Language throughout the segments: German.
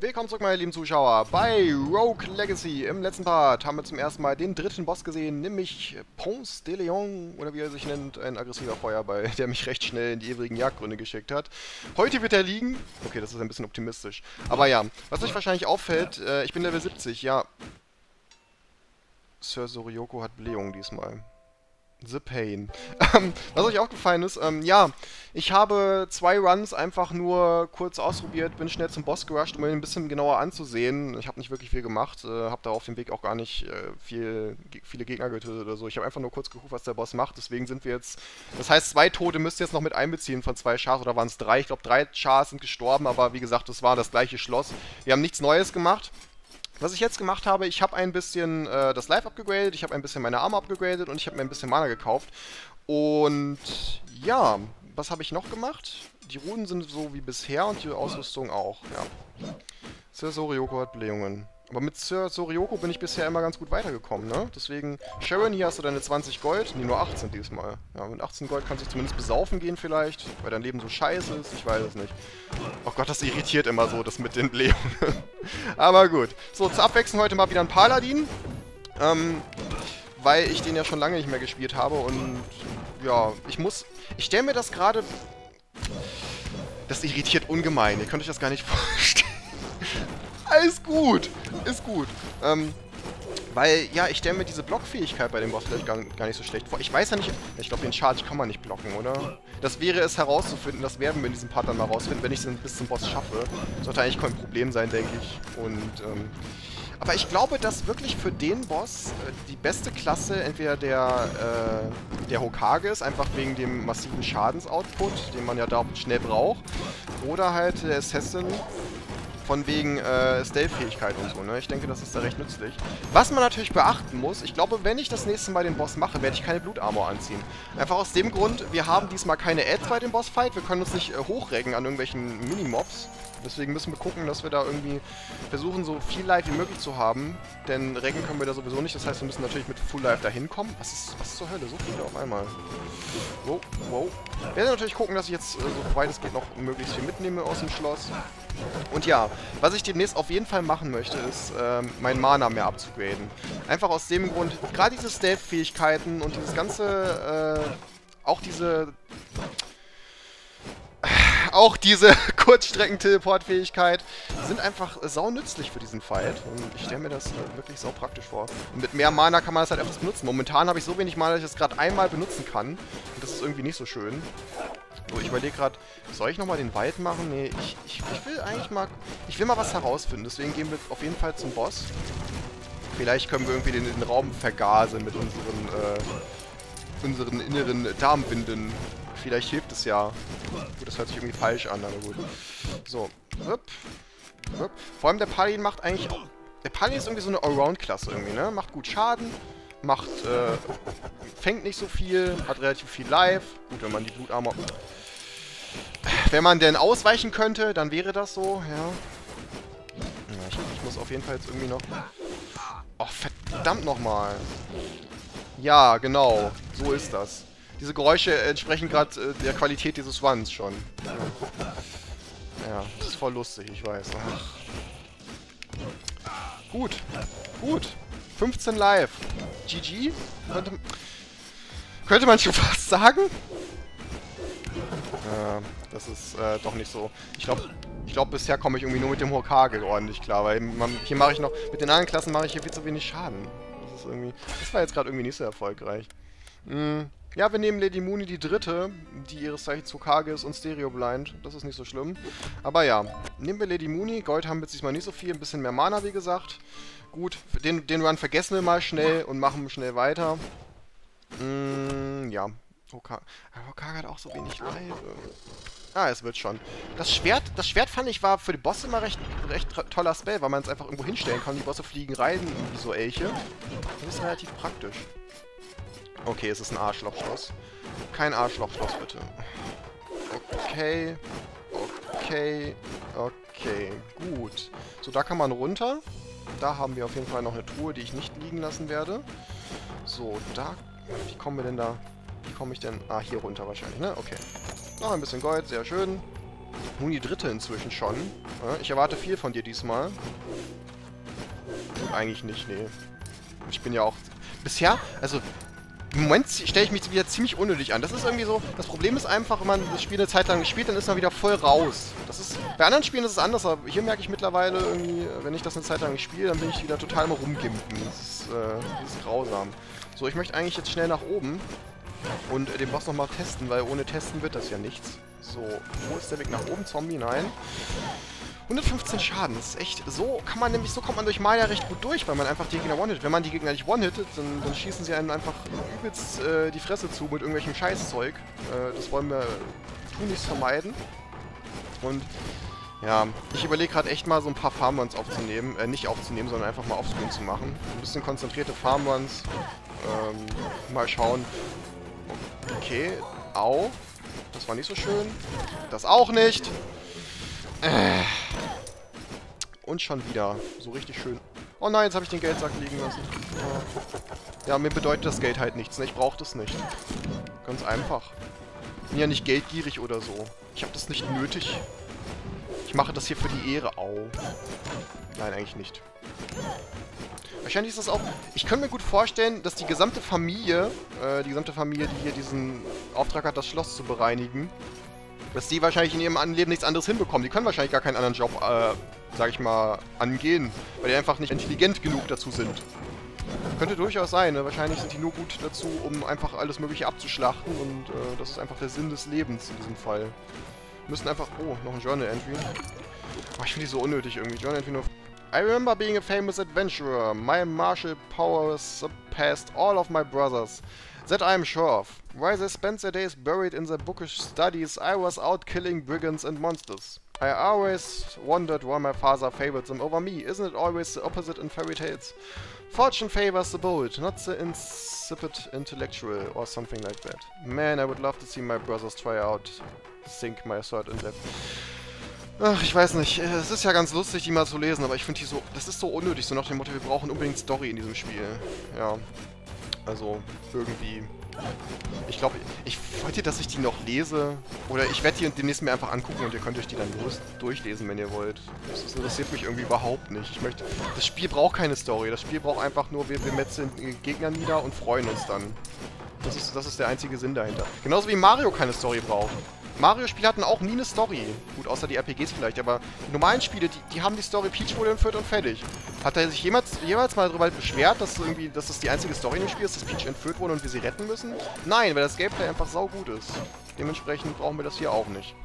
Willkommen zurück, meine lieben Zuschauer, bei Rogue Legacy. Im letzten Part haben wir zum ersten Mal den dritten Boss gesehen, nämlich Ponce de Leon, oder wie er sich nennt, ein aggressiver Feuerball, der mich recht schnell in die ewigen Jagdgründe geschickt hat. Heute wird er liegen. Okay, das ist ein bisschen optimistisch. Aber ja, was euch wahrscheinlich auffällt, ich bin Level 70, ja. Sir Soriyoko hat Blähung diesmal. The Pain. Was euch auch gefallen ist, ja, ich habe 2 Runs einfach nur kurz ausprobiert, bin schnell zum Boss gerusht, um ihn ein bisschen genauer anzusehen. Ich habe nicht wirklich viel gemacht, habe da auf dem Weg auch gar nicht viele Gegner getötet oder so. Ich habe einfach nur kurz geguckt, was der Boss macht, deswegen sind wir jetzt... Das heißt, 2 Tote müsst ihr jetzt noch mit einbeziehen von 2 Chars, oder waren es 3? Ich glaube, 3 Chars sind gestorben, aber wie gesagt, das war das gleiche Schloss. Wir haben nichts Neues gemacht. Was ich jetzt gemacht habe, ich habe ein bisschen das Life abgegradet, ich habe ein bisschen meine Arme abgegradet und ich habe mir ein bisschen Mana gekauft. Und ja, was habe ich noch gemacht? Die Runen sind so wie bisher und die Ausrüstung auch, ja. Sir Soriyoko hat Blähungen. Aber mit Sir Soriyoko bin ich bisher immer ganz gut weitergekommen, ne? Deswegen, Sharon, hier hast du deine 20 Gold. Nee, nur 18 diesmal. Ja, mit 18 Gold kannst du zumindest besaufen gehen vielleicht, weil dein Leben so scheiße ist. Ich weiß es nicht. Oh Gott, das irritiert immer so, das mit den Blähungen. Aber gut. So, zur Abwechslung heute mal wieder ein Paladin. Weil ich den ja schon lange nicht mehr gespielt habe und ja, ich stelle mir das gerade... Das irritiert ungemein. Ihr könnt euch das gar nicht vorstellen. Alles gut. Ist gut. Weil, ja, ich stelle mir diese Blockfähigkeit bei dem Boss vielleicht gar nicht so schlecht vor. Ich weiß ja nicht... Ich glaube, den Charge kann man nicht blocken, oder? Das wäre es herauszufinden. Das werden wir in diesem Part dann mal rausfinden, wenn ich es bis zum Boss schaffe. Sollte eigentlich kein Problem sein, denke ich. Und, aber ich glaube, dass wirklich für den Boss die beste Klasse entweder der Hokage ist, einfach wegen dem massiven Schadensoutput, den man ja da schnell braucht, oder halt der Assassin, von wegen Stealth-Fähigkeit und so, ne? Ich denke, das ist da recht nützlich. Was man natürlich beachten muss, ich glaube, wenn ich das nächste Mal den Boss mache, werde ich keine Blutarmor anziehen. Einfach aus dem Grund, wir haben diesmal keine Ads bei dem Bossfight, wir können uns nicht hochreggen an irgendwelchen Minimobs. Deswegen müssen wir gucken, dass wir da irgendwie versuchen, so viel Life wie möglich zu haben. Denn reggen können wir da sowieso nicht, das heißt, wir müssen natürlich mit Full Life da hinkommen. Was ist zur Hölle? So viele auf einmal. Wow, wow. Ich werde natürlich gucken, dass ich jetzt, so weit es geht, noch möglichst viel mitnehme aus dem Schloss. Und ja, was ich demnächst auf jeden Fall machen möchte, ist, mein Mana mehr abzugraden. Einfach aus dem Grund, gerade diese Stealth-Fähigkeiten und dieses ganze, auch diese Kurzstrecken-Teleport-Fähigkeit sind einfach saunützlich für diesen Fight. Und ich stelle mir das wirklich saupraktisch vor. Und mit mehr Mana kann man das halt öfters benutzen. Momentan habe ich so wenig Mana, dass ich das gerade einmal benutzen kann. Und das ist irgendwie nicht so schön. So, ich überlege gerade, soll ich nochmal den Wald machen? Nee, ich will eigentlich mal... Ich will mal was herausfinden. Deswegen gehen wir auf jeden Fall zum Boss. Vielleicht können wir irgendwie den Raum vergasen mit unseren inneren Darmwinden. Vielleicht hilft es ja. Gut, das hört sich irgendwie falsch an, aber gut. So. Hup. Hup. Vor allem der Paladin macht eigentlich auch... Der Paladin ist irgendwie so eine Allround-Klasse irgendwie, ne? Macht gut Schaden, fängt nicht so viel, hat relativ viel Life. Gut, wenn man die Blutarmor... Wenn man denn ausweichen könnte, dann wäre das so, ja. Ja, ich muss auf jeden Fall jetzt irgendwie noch... Oh, verdammt nochmal. Ja, genau. So ist das. Diese Geräusche entsprechen gerade der Qualität dieses Runs schon. Ja, das ist voll lustig, ich weiß. Ach. Gut, gut. 15 live. GG? Könnte man schon fast sagen? Das ist doch nicht so. Ich glaube, bisher komme ich irgendwie nur mit dem Hokage ordentlich klar, weil hier mache ich noch, mit den anderen Klassen mache ich hier viel zu wenig Schaden. Das war jetzt gerade irgendwie nicht so erfolgreich. Ja, wir nehmen Lady Mooney die dritte, die ihres Zeichens Hokage ist und Stereo Blind. Das ist nicht so schlimm. Aber ja, nehmen wir Lady Mooney. Gold haben wir jetzt diesmal nicht so viel, ein bisschen mehr Mana, wie gesagt. Gut, den Run vergessen wir mal schnell und machen schnell weiter. Ja, Hokage hat auch so wenig Life. Ah, es wird schon. Das Schwert fand ich war für die Bosse immer recht toller Spell, weil man es einfach irgendwo hinstellen kann. Die Bosse fliegen rein wie so Elche. Das ist relativ praktisch. Okay, es ist ein Arschlochschloss. Kein Arschlochschloss, bitte. Okay. Okay. Okay. Gut. So, da kann man runter. Da haben wir auf jeden Fall noch eine Truhe, die ich nicht liegen lassen werde. So, da... Wie kommen wir denn da... Wie komme ich denn... Ah, hier runter wahrscheinlich, ne? Okay. Noch ein bisschen Gold, sehr schön. Nun die dritte inzwischen schon. Ja, ich erwarte viel von dir diesmal. Eigentlich nicht, nee. Ich bin ja auch... Bisher, also... Im Moment stelle ich mich wieder ziemlich unnötig an. Das ist irgendwie so... Das Problem ist einfach, wenn man das Spiel eine Zeit lang spielt, dann ist man wieder voll raus. Das ist... Bei anderen Spielen ist es anders, aber hier merke ich mittlerweile irgendwie, wenn ich das eine Zeit lang nicht spiele, dann bin ich wieder total mal rumgimpen. Das ist grausam. So, ich möchte eigentlich jetzt schnell nach oben und den Boss nochmal testen, weil ohne Testen wird das ja nichts. So, wo ist der Weg nach oben? Zombie? Nein. 115 Schaden, das ist echt... So kommt man durch Maya recht gut durch, weil man einfach die Gegner one-hittet. Wenn man die Gegner nicht one-hittet, dann schießen sie einen einfach übelst die Fresse zu mit irgendwelchem Scheißzeug. Das wollen wir tunlichst vermeiden. Und ja, ich überlege gerade echt mal so ein paar Farmruns aufzunehmen. Nicht aufzunehmen, sondern einfach mal offscreen zu machen. Ein bisschen konzentrierte Farmruns. Mal schauen. Okay, au. Das war nicht so schön. Das auch nicht. Und schon wieder. So richtig schön. Oh nein, jetzt habe ich den Geldsack liegen lassen. Ja, mir bedeutet das Geld halt nichts. Ne? Ich brauche das nicht. Ganz einfach. Ich bin ja nicht geldgierig oder so. Ich habe das nicht nötig. Ich mache das hier für die Ehre. Au. Nein, eigentlich nicht. Wahrscheinlich ist das auch... Ich könnte mir gut vorstellen, dass die gesamte Familie, die hier diesen Auftrag hat, das Schloss zu bereinigen, dass die wahrscheinlich in ihrem Leben nichts anderes hinbekommen. Die können wahrscheinlich gar keinen anderen Job, sag ich mal, angehen, weil die einfach nicht intelligent genug dazu sind. Könnte durchaus sein, ne? Wahrscheinlich sind die nur gut dazu, um einfach alles Mögliche abzuschlachten und das ist einfach der Sinn des Lebens in diesem Fall. Müssen einfach... Oh, noch ein Journal Entry. Oh, ich finde die so unnötig irgendwie. Journal Entry nur... I remember being a famous adventurer. My martial powers surpassed all of my brothers. That I am sure of. While they spent their days buried in their bookish studies, I was out killing brigands and monsters. I always wondered why my father favored them over me. Isn't it always the opposite in fairy tales? Fortune favors the bold, not the insipid intellectual, or something like that. Man, I would love to see my brothers try out, sink my sword in death. Ach, ich weiß nicht. Es ist ja ganz lustig, die mal zu lesen, aber ich finde die so... Das ist so unnötig, so nach dem Motto, wir brauchen unbedingt Story in diesem Spiel. Ja. Also, irgendwie... Ich glaube, wollt ihr, dass ich die noch lese? Oder ich werde die demnächst mir einfach angucken und ihr könnt euch die dann durchlesen, wenn ihr wollt. Das interessiert mich irgendwie überhaupt nicht. Ich möchte... Das Spiel braucht keine Story. Das Spiel braucht einfach nur, wir metzeln Gegner nieder und freuen uns dann. Das ist der einzige Sinn dahinter. Genauso wie Mario keine Story braucht. Mario-Spiele hatten auch nie eine Story. Gut, außer die RPGs vielleicht, aber die normalen Spiele, die haben die Story, Peach wurde entführt und fertig. Hat er sich jemals mal darüber beschwert, dass das die einzige Story in dem Spiel ist, dass Peach entführt wurde und wir sie retten müssen? Nein, weil das Gameplay einfach saugut ist. Dementsprechend brauchen wir das hier auch nicht.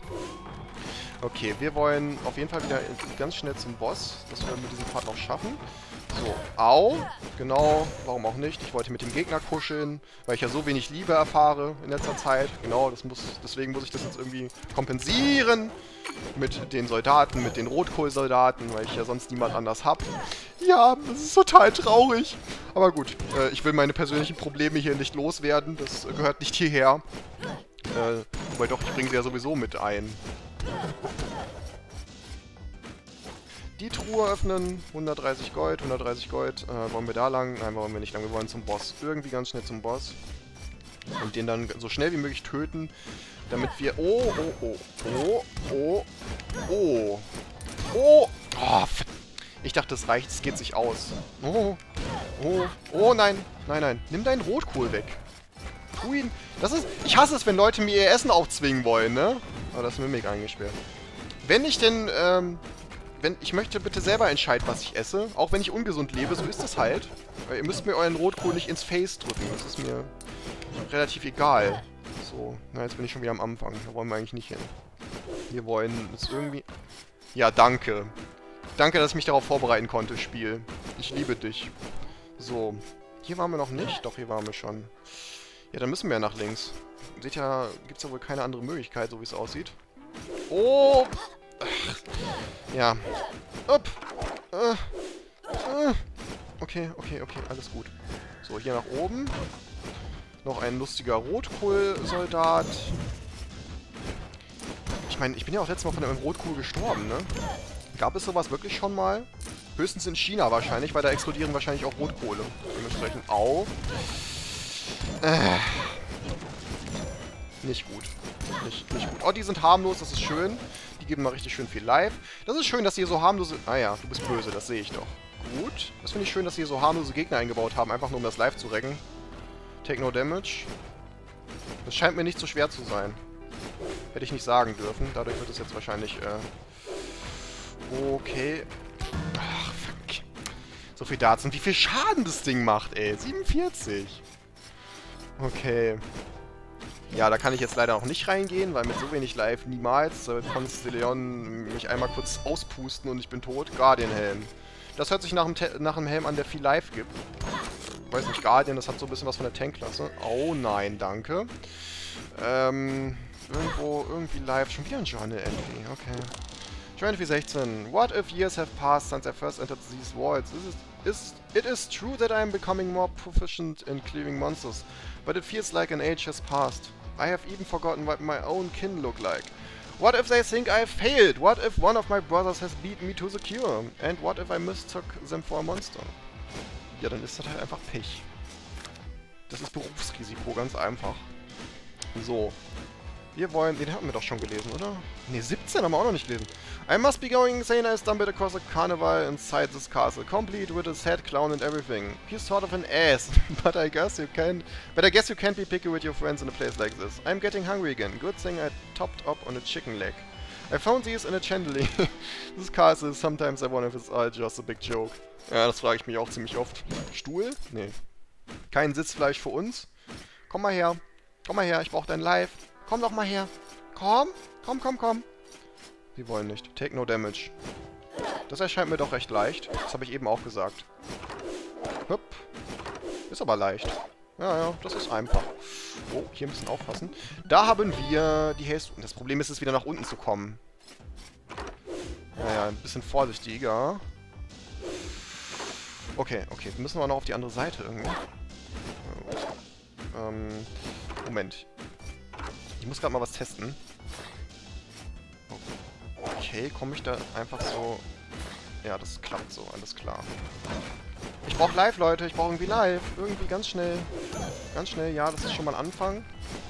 Okay, wir wollen auf jeden Fall wieder ganz schnell zum Boss, dass wir mit diesem Part noch schaffen. So, au. Genau, warum auch nicht. Ich wollte mit dem Gegner kuscheln, weil ich ja so wenig Liebe erfahre in letzter Zeit. Genau, deswegen muss ich das jetzt irgendwie kompensieren. Mit den Soldaten, mit den Rotkohlsoldaten, weil ich ja sonst niemand anders habe. Ja, das ist total traurig. Aber gut, ich will meine persönlichen Probleme hier nicht loswerden. Das gehört nicht hierher. Wobei doch, ich bringe sie ja sowieso mit ein. Die Truhe öffnen, 130 Gold, 130 Gold. Wollen wir da lang? Nein, wollen wir nicht lang. Wir wollen zum Boss. Irgendwie ganz schnell zum Boss. Und den dann so schnell wie möglich töten, damit wir... Oh, oh, oh, oh, oh, oh, oh. Oh, ich dachte, das reicht, es geht sich aus. Oh, oh, oh, nein, nein, nein. Nimm deinen Rotkohl weg. Tu ihn... Das ist... Ich hasse es, wenn Leute mir ihr Essen aufzwingen wollen, ne? Aber das ist Mimik eingesperrt. Wenn ich denn, ich möchte bitte selber entscheiden, was ich esse. Auch wenn ich ungesund lebe, so ist es halt. Weil ihr müsst mir euren Rotkohl nicht ins Face drücken. Das ist mir relativ egal. So, na jetzt bin ich schon wieder am Anfang. Da wollen wir eigentlich nicht hin. Wir wollen es irgendwie... Ja, danke. Danke, dass ich mich darauf vorbereiten konnte, Spiel. Ich liebe dich. So, hier waren wir noch nicht. Doch, hier waren wir schon. Ja, dann müssen wir ja nach links. Seht ja, gibt es ja wohl keine andere Möglichkeit, so wie es aussieht. Oh! Ja. Upp. Okay, okay, okay, alles gut. So, hier nach oben. Noch ein lustiger Rotkohl-Soldat. Ich meine, ich bin ja auch letztes Mal von einem Rotkohl gestorben, ne? Gab es sowas wirklich schon mal? Höchstens in China wahrscheinlich, weil da explodieren wahrscheinlich auch Rotkohle. Dementsprechend au. Nicht gut. Nicht gut. Oh, die sind harmlos, das ist schön. Die geben mal richtig schön viel Life. Das ist schön, dass sie hier so harmlose... Ah ja, du bist böse, das sehe ich doch. Gut. Das finde ich schön, dass sie hier so harmlose Gegner eingebaut haben, einfach nur um das Life zu recken. Take no damage. Das scheint mir nicht so schwer zu sein. Hätte ich nicht sagen dürfen. Dadurch wird es jetzt wahrscheinlich... Okay. Ach, fuck. So viel Darts. Und wie viel Schaden das Ding macht, ey. 47. Okay. Ja, da kann ich jetzt leider auch nicht reingehen, weil mit so wenig Life niemals. Da wird Constellion mich einmal kurz auspusten und ich bin tot. Guardian-Helm. Das hört sich nach einem Helm an, der viel Life gibt. Ich weiß nicht, Guardian, das hat so ein bisschen was von der Tank-Klasse. Oh nein, danke. Irgendwie Life. Schon wieder ein Journal Entry, okay. Journal Entry 16. What if years have passed since I first entered these worlds? It is true that I am becoming more proficient in clearing monsters, but it feels like an age has passed. I have even forgotten what my own kin look like. What if they think I failed? What if one of my brothers has beaten me to the cure? And what if I mistook them for a monster? Ja, dann ist das halt einfach Pech. Das ist Berufsrisiko, ganz einfach. So. Wir wollen... Den hatten wir doch schon gelesen, oder? Ne, 17 haben wir auch noch nicht gelesen. I must be going insane. I stumbled across a carnival inside this castle, complete with a sad clown and everything. He's sort of an ass, but I guess you can't be picky with your friends in a place like this. I'm getting hungry again. Good thing I topped up on a chicken leg. I found these in a chandelier. This castle is sometimes I wonder if it's all just a big joke. Ja, das frage ich mich auch ziemlich oft. Stuhl? Nee. Kein Sitzfleisch für uns. Komm mal her. Komm mal her, ich brauche dein Life. Komm doch mal her. Komm. Komm. Sie wollen nicht. Take no damage. Das erscheint mir doch recht leicht. Das habe ich eben auch gesagt. Hup. Ist aber leicht. Ja, das ist einfach. Oh, hier ein bisschen aufpassen. Da haben wir die Haste. Das Problem ist es, wieder nach unten zu kommen. Naja, ein bisschen vorsichtiger. Okay. Müssen wir noch auf die andere Seite irgendwie. Moment. Ich muss gerade mal was testen. Okay, komme ich da einfach so... Ja, das klappt so, alles klar. Ich brauche Live, Leute. Ich brauche irgendwie Live. Irgendwie ganz schnell. Ganz schnell, ja, das ist schon mal ein Anfang.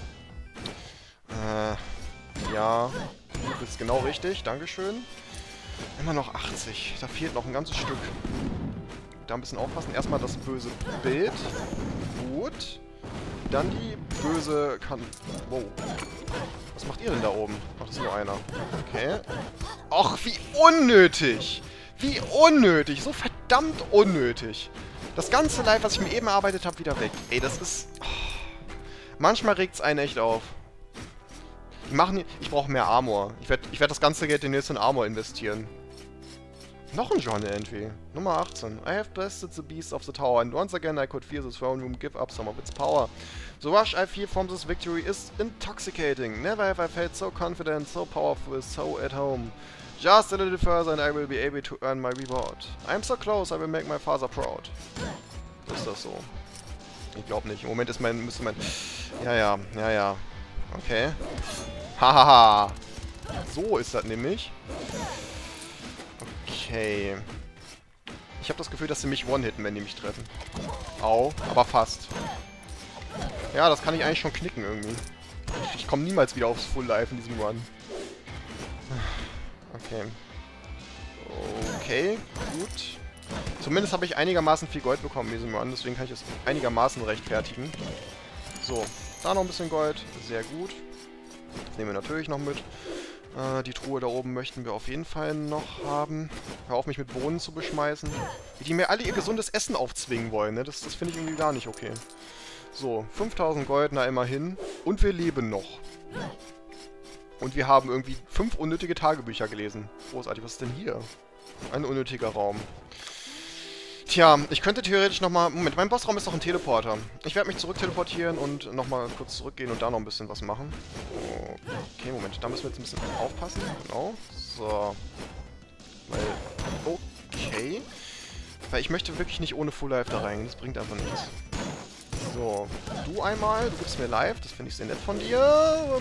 Ja. Du bist genau richtig. Dankeschön. Immer noch 80. Da fehlt noch ein ganzes Stück. Da ein bisschen aufpassen. Erstmal das böse Bild. Gut. Dann die böse Wow. Was macht ihr denn da oben? Ach, das ist nur einer. Okay. Och, wie unnötig! Wie unnötig! So verdammt unnötig! Das ganze Life, was ich mir eben erarbeitet habe, wieder weg. Ey, das ist... Oh. Manchmal regt es einen echt auf. Ich brauche mehr Armor. Ich werd das ganze Geld demnächst in Armor investieren. Noch ein Journal Entry. Nummer 18. I have blasted the beast of the tower, and once again I could feel the throne room give up some of its power. The rush I feel from this victory is intoxicating. Never have I felt so confident, so powerful, so at home. Just a little further and I will be able to earn my reward. I'm so close, I will make my father proud. Ist das so? Ich glaube nicht. Im Moment ist müsste mein... Ja. Okay. Hahaha. So ist das nämlich. Okay. Ich habe das Gefühl, dass sie mich one-hitten, wenn die mich treffen. Au, aber fast. Ja, das kann ich eigentlich schon knicken irgendwie. Ich komme niemals wieder aufs Full Life in diesem Run. Okay, gut. Zumindest habe ich einigermaßen viel Gold bekommen in diesem Run, deswegen kann ich es einigermaßen rechtfertigen. So, da noch ein bisschen Gold. Sehr gut. Das nehmen wir natürlich noch mit. Die Truhe da oben möchten wir auf jeden Fall noch haben. Hör auf, mich mit Bohnen zu beschmeißen. Die mir alle ihr gesundes Essen aufzwingen wollen, ne? Das finde ich irgendwie gar nicht okay. So, 5000 Gold, na immerhin. Und wir leben noch. Und wir haben irgendwie 5 unnötige Tagebücher gelesen. Großartig, was ist denn hier? Ein unnötiger Raum. Tja, ich könnte theoretisch nochmal... Moment, mein Bossraum ist doch ein Teleporter. Ich werde mich zurück teleportieren und nochmal kurz zurückgehen und da noch ein bisschen was machen. Okay, Moment, da müssen wir jetzt ein bisschen aufpassen. Genau. So. Okay. Weil ich möchte wirklich nicht ohne Full Life da rein. Das bringt einfach nichts. So. Du einmal. Du gibst mir Life. Das finde ich sehr nett von dir.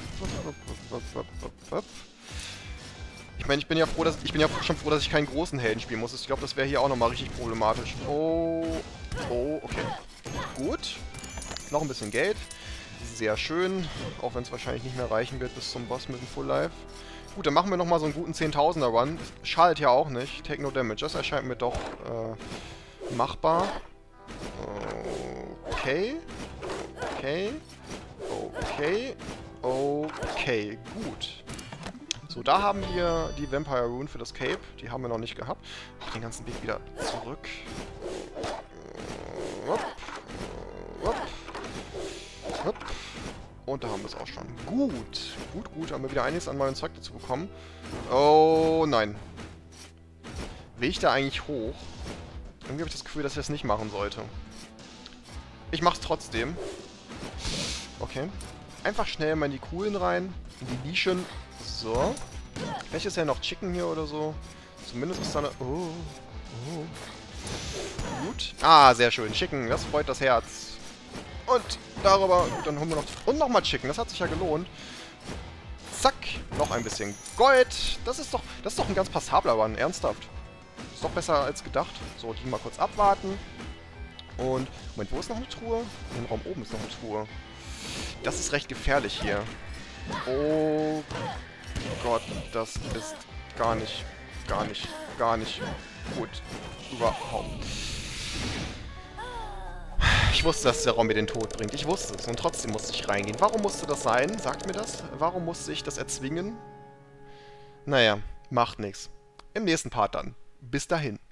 Ich meine, ich bin ja schon froh, dass ich keinen großen Helden spielen muss. Ich glaube, das wäre hier auch nochmal richtig problematisch. Oh, okay. Gut. Noch ein bisschen Geld. Sehr schön. Auch wenn es wahrscheinlich nicht mehr reichen wird bis zum Boss mit dem Full Life. Gut, dann machen wir nochmal so einen guten 10.000er Run. Schadet ja auch nicht. Take no damage. Das erscheint mir doch machbar. Okay. Okay. Okay. Okay. Gut. So, da haben wir die Vampire Rune für das Cape. Die haben wir noch nicht gehabt. Auch den ganzen Weg wieder zurück. Und da haben wir es auch schon. Gut. Gut, gut. Haben wir wieder einiges an neuem Zeug dazu bekommen. Oh, nein. Will ich da eigentlich hoch? Irgendwie habe ich das Gefühl, dass ich das nicht machen sollte. Ich mach's trotzdem. Okay. Einfach schnell mal in die Coolen rein. In die Nischen. So. Vielleicht ist ja noch Chicken hier oder so. Zumindest ist da eine... Oh. Oh. Gut. Ah, sehr schön. Chicken, das freut das Herz. Und darüber... Dann holen wir noch... Und nochmal Chicken, das hat sich ja gelohnt. Zack. Noch ein bisschen Gold. Das ist doch ein ganz passabler Run. Ernsthaft. Ist doch besser als gedacht. So, die mal kurz abwarten. Und... Moment, wo ist noch eine Truhe? Im Raum oben ist noch eine Truhe. Das ist recht gefährlich hier. Oh Gott, das ist gar nicht gut. Überhaupt. Ich wusste, dass der Raum mir den Tod bringt. Ich wusste es. Und trotzdem musste ich reingehen. Warum musste das sein? Sagt mir das. Warum musste ich das erzwingen? Naja, macht nichts. Im nächsten Part dann. Bis dahin.